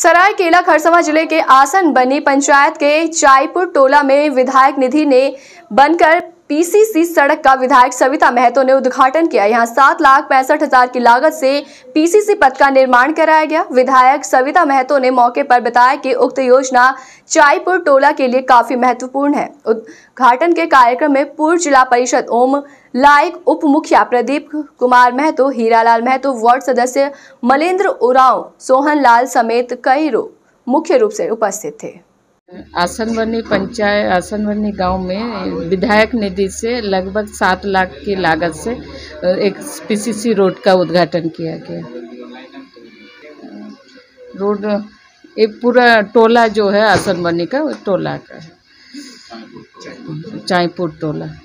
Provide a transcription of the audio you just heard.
सरायकेला खरसावां जिले के आसन बनी पंचायत के चाईपुर टोला में विधायक निधि ने बनकर पीसीसी सड़क का विधायक सविता महतो ने उद्घाटन किया। यहां 7,65,000 की लागत से पीसीसी पथ का निर्माण कराया गया। विधायक सविता महतो ने मौके पर बताया कि उक्त योजना चाईपुर टोला के लिए काफी महत्वपूर्ण है। उद्घाटन के कार्यक्रम में पूर्व जिला परिषद ओम लायक, उप मुखिया प्रदीप कुमार महतो, हीरालाल महतो, वार्ड सदस्य मलेंद्र उरांव, सोहन लाल समेत कई मुख्य रूप से उपस्थित थे। आसनबनी पंचायत आसनबनी गांव में विधायक निधि से लगभग 7 लाख की लागत से एक पीसीसी रोड का उद्घाटन किया गया। रोड एक पूरा टोला जो है आसनबनी का, टोला का चाईपुर टोला।